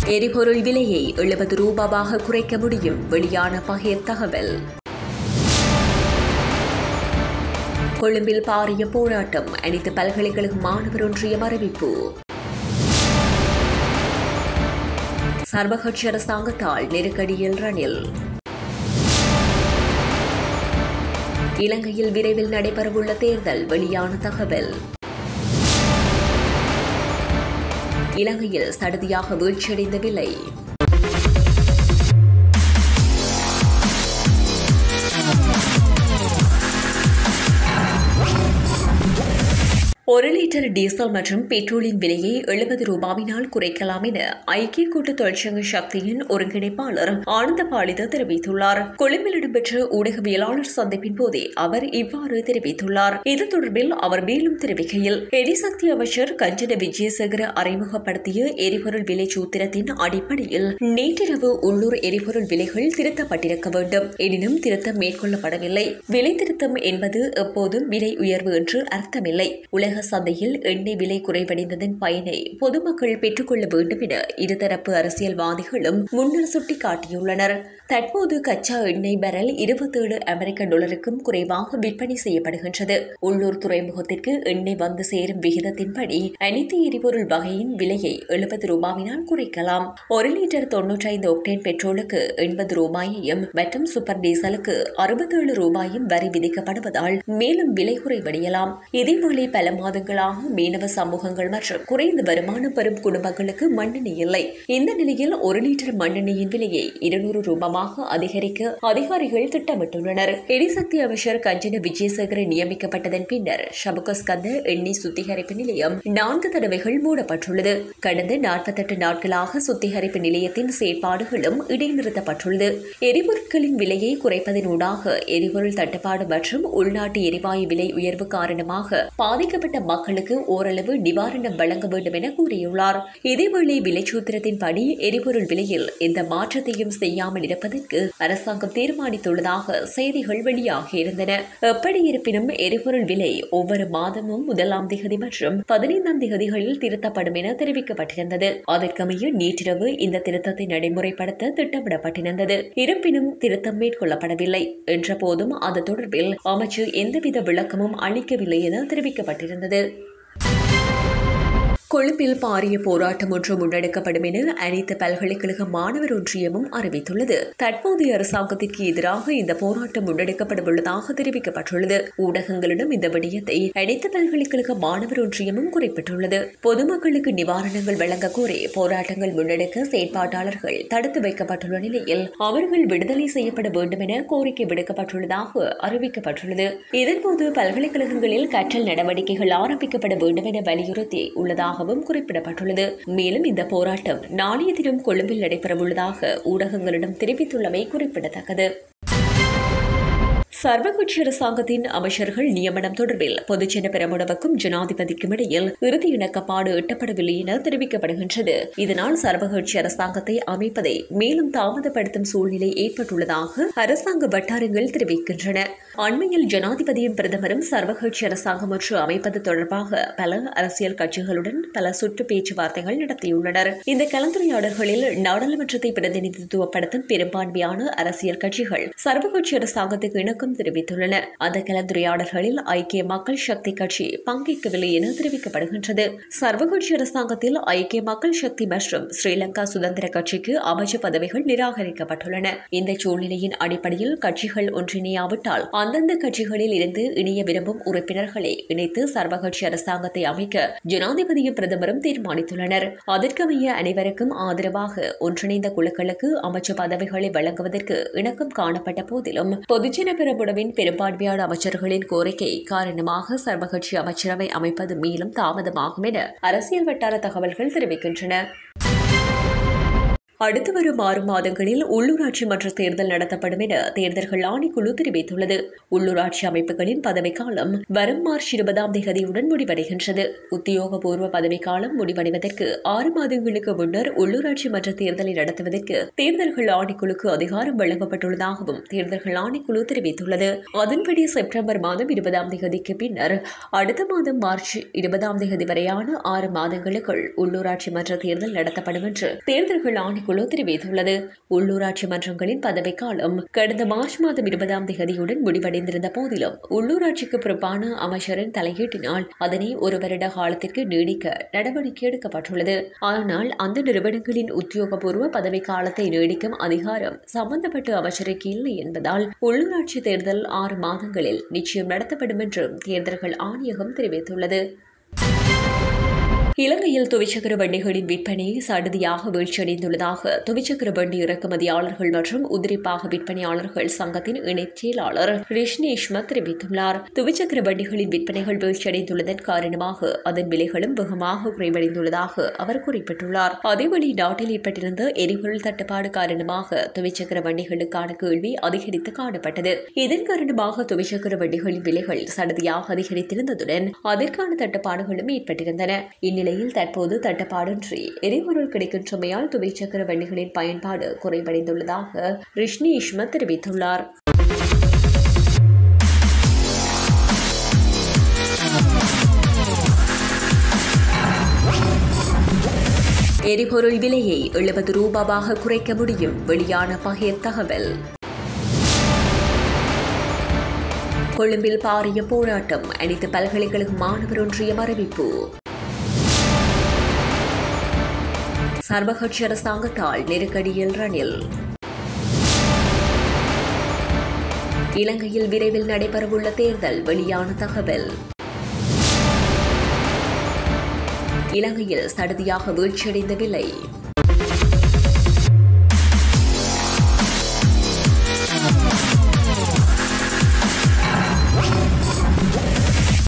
எரிபொருள் விலையை 70 ரூபாவாக குறைக்க முடியும். வெளியான பகிர் தகவல். கொழும்பில் பாரிய போராட்டம். அனைத்து பல்கலைக்கழக மாணவர் ஒன்றியம் அறிவிப்பு. சர்வகட்சி அரசாங்கத்தால் நெருக்கடியில் ரணில். இலங்கையில் விரைவில் நடைபெறவுள்ள தேர்தல் வெளியான தகவல். இலங்கையில் சடுதியாக வீழ்ச்சியடைந்த விலை. ஒரு லிட்டர் டீசல் மற்றும் பெட்ரோலின் விலையை 70 ரூபாவினால் குறைக்கலாம் என ஐக்கிய கூட்டு தொழிற்சங்க சக்தியின் ஒருங்கிணைப்பாளர் ஆனந்த பாலித தெரிவித்துள்ளார். கொழும்பில் இடம்பெற்ற ஊடகவியலாளர் சந்திப்பின் போதே அவர் இவ்வாறு தெரிவித்துள்ளார். இது தொடர்பில் அவர் மேலும் தெரிவிக்கையில், எரிசக்தி அமைச்சர் கஞ்சன விஜயசேகர அறிமுகப்படுத்திய எரிபொருள் விலை சூத்திரத்தின் அடிப்படையில் நேற்றிரவு உள்ளூர் எரிபொருள் விலைகள் திருத்தப்பட்டிருக்க வேண்டும். எனினும் திருத்தம் மேற்கொள்ளப்படவில்லை. விலை திருத்தம் என்பது எப்போதும் விலை உயர்வு என்று அர்த்தமில்லை. உலக சந்தையில் எண்ணெய் விலை குறைவடைந்ததன் பயனை பொதுமக்கள் பெற்றுக்கொள்ள வேண்டும் என இருதரப்பு அரசியல்வாதிகளும் முன்னர் சுட்டிக்காட்டியுள்ளனர். தற்போது கச்சா எண்ணெய் பேரல் 27 அமெரிக்க டாலருக்கும் குறைவாக விற்பனை செய்யப்படுகின்றது. உள்ளூர் துறைமுகத்திற்கு எண்ணெய் வந்து சேரும் விகிதத்தின்படி அனைத்து எரிபொருள் வகையின் விலையை 70 ரூபாவினால் குறைக்கலாம். 1 லிட்டர் 95 ஒக்டேன் பெட்ரோலுக்கு 80 ரூபாயையும் மற்றும் சூப்பர் டீசலுக்கு 67 ரூபாயும் வரி விதிக்கப்படுவதால் மேலும் விலை குறைவடையலாம். இதேவேளை பல மாதங்களாக மீனவ சமூகங்கள் மற்றும் குறைந்த வருமானம் பெறும் குடும்பங்களுக்கு மண்ணெண்ணெய் இல்லை. இந்த நிலையில் 1 லிட்டர் மண்ணெண்ணெயின் விலையை 200 ரூபாயாக அதிகரிக்க அதிகாரிகள் திட்டமிட்டுள்ளனர். எரிசக்தி அமைச்சர் கஞ்சன விஜயசேகர நியமிக்கப்பட்டதன் பின்னர் ஷபுகஸ்கந்த எண்ணெய் சுத்திகரிப்பு நிலையம் 4 தடவைகள் மூடப்பட்டுள்ளது. கடந்த 48 நாட்களாக சுத்திகரிப்பு நிலையத்தின் செயற்பாடுகளும் இடைநிறுத்தப்பட்டுள்ளது. எரிபொருட்களின் விலையை குறைப்பதனூடாக எரிபொருள் தட்டுப்பாடு மற்றும் உள்நாட்டு எரிவாயு விலை உயர்வு காரணமாக பாதிக்கப்பட்ட மக்களுக்கு ஓரளவு நிவாரணம் வழங்க வேண்டும் என கூறியுள்ளார். இதேவேளை விலைச்சூத்திரத்தின்படி எரிபொருள் விலையில் எந்த மாற்றத்தையும் செய்யாமல் இருப்பதற்கு அரசாங்கம் தீர்மானித்துள்ளதாக செய்திகள் வெளியாகியிருந்தன. எப்படி இருப்பினும் எரிபொருள் விலை ஒவ்வொரு மாதமும் 1ஆம் தேதி மற்றும் 15ஆம் தேதிகளில் திருத்தப்படும் என தெரிவிக்கப்பட்டிருந்தது. அதற்கமைய நேற்றிரவு இந்த திருத்தத்தை நடைமுறைப்படுத்த திட்டமிடப்பட்டிருந்தது. இருப்பினும் திருத்தம் மேற்கொள்ளப்படவில்லை என்ற போதும் அது தொடர்பில் அமைச்சர் எந்தவித விளக்கமும் அளிக்கவில்லை என தெரிவிக்கப்பட்டிருந்தது. கொழும்பில் பாரிய போராட்டம் ஒன்று முன்னெடுக்கப்படும் என அனைத்து பல்கலைக்கழக மாணவர் ஒன்றியமும் அறிவித்துள்ளது. தற்போதைய அரசாங்கத்திற்கு எதிராக இந்த போராட்டம் முன்னெடுக்கப்பட உள்ளதாக தெரிவிக்கப்பட்டுள்ளது. ஊடகங்களிடம் இந்த விடயத்தை அனைத்து பல்கலைக்கழக மாணவர் ஒன்றியமும் குறிப்பிட்டுள்ளது. பொதுமக்களுக்கு நிவாரணங்கள் வழங்க கோரி போராட்டங்கள் முன்னெடுக்க செயற்பாட்டாளர்கள் தடுத்து வைக்கப்பட்டுள்ள நிலையில் அவர்கள் விடுதலை செய்யப்பட வேண்டும் என கோரிக்கை விடுக்கப்பட்டுள்ளதாக அறிவிக்கப்பட்டுள்ளது. இதன்போது பல்கலைக்கழகங்களில் கற்றல் நடவடிக்கைகள் ஆரம்பிக்கப்பட வேண்டும் என வலியுறுத்தி உள்ளதாக குறிப்பிடப்பட்டுள்ளது. மேலும் இந்த போராட்டம் நாளைய தினம் கொழும்பில் நடைபெறவுள்ளதாக ஊடகங்களிடம் தெரிவித்துள்ளமை குறிப்பிடத்தக்கது. சர்வகட்சி அரசாங்கத்தின் அமைச்சர்கள் நியமனம் தொடர்பில் பொதுஜன பெரமுனவுக்கும் ஜனாதிபதிக்கும் இடையில் இறுதி இணக்கப்பாடு எட்டப்படவில்லை என தெரிவிக்கப்படுகின்றது. இதனால் சர்வகட்சி அரசாங்கத்தை அமைப்பதை மேலும் தாமதப்படுத்தும் சூழ்நிலை ஏற்பட்டுள்ளதாக அரசாங்க வட்டாரங்கள் தெரிவிக்கின்றன. அண்மையில் ஜனாதிபதியும் பிரதமரும் சர்வகட்சி அரசாங்கம் ஒன்று அமைப்பது தொடர்பாக பல அரசியல் கட்சிகளுடன் பல சுற்று பேச்சுவார்த்தைகள் நடத்தியுள்ளனர். இந்த கலந்துரையாடல்களில் நாடாளுமன்றத்தை பிரதிநிதித்துவப்படுத்தும் பெரும்பான்மையான அரசியல் கட்சிகள் சர்வகட்சி அரசாங்கத்துக்கு இணக்கம் தெரிவித்துள்ளன. அந்த கலந்துரையாடல்களில் ஐக்கிய மக்கள் சக்தி கட்சி பங்கேற்கவில்லை என தெரிவிக்கப்படுகின்றது. சர்வகட்சி அரசாங்கத்தில் ஐக்கிய மக்கள் சக்தி மற்றும் ஸ்ரீலங்கா சுதந்திர கட்சிக்கு அமைச்சர் பதவிகள் நிராகரிக்கப்பட்டுள்ளன. இந்த சூழ்நிலையின் அடிப்படையில் கட்சிகள் ஒன்றிணையாவிட்டால் அந்தந்த கட்சிகளில் இருந்து இணைய விரும்பும் உறுப்பினர்களை இணைத்து சர்வகட்சி அரசாங்கத்தை அமைக்க ஜனாதிபதியும் பிரதமரும் தீர்மானித்துள்ளனர். அதற்கமைய அனைவருக்கும் ஆதரவாக ஒன்றிணைந்த குழுக்களுக்கு அமைச்சர் பதவிகளை வழங்குவதற்கு இணக்கம் காணப்பட்ட போதிலும் பொதுஜன பெரமுனவின் பெரும்பான்மையான அமைச்சர்களின் கோரிக்கை காரணமாக சர்வகட்சி அமைச்சரவை அமைப்பது மேலும் தாமதமாகும் என அரசியல் வட்டார தகவல்கள் தெரிவிக்கின்றன. அடுத்து வரும் 6 மாதங்களில் உள்ளூராட்சி மன்ற தேர்தல் நடத்தப்படும் என தேர்தல்கள் ஆணைக்குழு தெரிவித்துள்ளது. உள்ளூராட்சி அமைப்புகளின் பதவிக்காலம் வரும் மார்ச் 20ஆம் தேதியுடன் முடிவடைகின்றது. உத்தியோகபூர்வ பதவிக்காலம் முடிவடைவதற்கு 6 மாதங்களுக்கு முன்னர் உள்ளூராட்சி மன்ற தேர்தலை நடத்துவதற்கு தேர்தல்கள் ஆணைக்குழுக்கு அதிகாரம் வழங்கப்பட்டுள்ளதாகவும் தேர்தல்கள் ஆணைக்குழு தெரிவித்துள்ளது. அதன்படி செப்டம்பர் மாதம் 20ஆம் தேதிக்கு பின்னர் அடுத்த மாதம் மார்ச் 20ஆம் தேதி வரையான 6 மாதங்களுக்குள் உள்ளூராட்சி மன்ற தேர்தல் நடத்தப்படும் என்று தேர்தல்கள் ஆணைக்குழு தெரிவித்துள்ளது. உள்ளூராட்சி மன்றங்களின் பதவிக்காலம் கடந்த மார்ச் மாதம் 20ஆம் தேதியுடன் முடிவடைந்திருந்த போதிலும் உள்ளூராட்சிக்கு பொறுப்பான அமைச்சரின் தலையீட்டினால் அதனை 1 வருட காலத்திற்கு நீடிக்க நடவடிக்கை எடுக்கப்பட்டுள்ளது. ஆனால் அந்த நிறுவனங்களின் உத்தியோகபூர்வ பதவிக்காலத்தை நீடிக்கும் அதிகாரம் சம்பந்தப்பட்ட அமைச்சருக்கு இல்லை என்பதால் உள்ளூராட்சி தேர்தல் 6 மாதங்களில் நிச்சயம் நடத்தப்படும் என்றும் தேர்தல்கள் ஆணையகம் தெரிவித்துள்ளது. இலங்கையில் துவிச்சக்கர வண்டிகளின் விற்பனை சடுதியாக வீழ்ச்சியடைந்துள்ளதாக துவிச்சக்கர வண்டி இறக்குமதியாளர்கள் மற்றும் உதிரிப்பாக விற்பனையாளர்கள் சங்கத்தின் இணைச் செயலாளர் ரிஷ்னேஷ்ம தெரிவித்துள்ளார். துவிச்சக்கர வண்டிகளின் விற்பனைகள் வீழ்ச்சியடைந்துள்ளதன் காரணமாக அதன் விலைகளும் வேகமாக குறைவடைந்துள்ளதாக அவர் குறிப்பிட்டுள்ளார். அதேவழி நாட்டில் ஏற்பட்டிருந்த எரிபொருள் தட்டுப்பாடு காரணமாக துவிச்சக்கர வண்டிகளுக்கான கேள்வி அதிகரித்து காணப்பட்டது. இதன் காரணமாக துவிச்சக்கர வண்டிகளின் விலைகள் சடுதியாக அதிகரித்திருந்ததுடன் அதற்கான தட்டுப்பாடுகளும் ஏற்பட்டிருந்தன. இந்நிலையில் தற்போது தட்டுப்பாடின்றி எரிபொருள் கிடைக்கின்றமையால் துவிச்சக்கர வண்டிகளின் பயன்பாடு குறைவடைந்துள்ளதாக ரிஷ்னேஷ்ம தெரிவித்துள்ளார். எரிபொருள் விலையை 70 ரூபாவாக குறைக்க முடியும். வெளியான பகிர் தகவல். கொழும்பில் பாரிய போராட்டம். அனைத்து பல்கலைக்கழக மாணவர் ஒன்றியம் அறிவிப்பு. சர்வகட்சி அரசாங்கத்தால் நெருக்கடியில் ரணில். இலங்கையில் விரைவில் நடைபெறவுள்ள தேர்தல் வெளியான தகவல். இலங்கையில் சடுதியாக வீழ்ச்சியடைந்த விலை.